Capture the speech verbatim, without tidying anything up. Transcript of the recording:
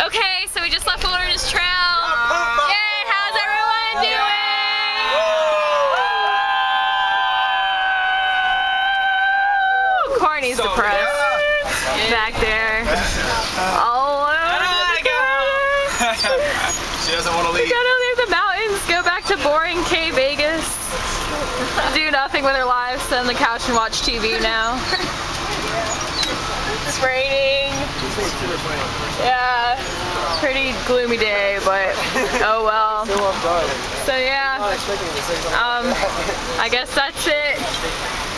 Okay, so we just left Wilderness Trail. Yay, how's everyone doing? Corny's So, depressed. yeah. Back there. All over the She doesn't want to leave. Go down there to the mountains, go back to boring K Vegas. Do nothing with her life, sit on the couch and watch T V now. It's raining. Yeah, pretty gloomy day, but oh well. So yeah, um, I guess that's it.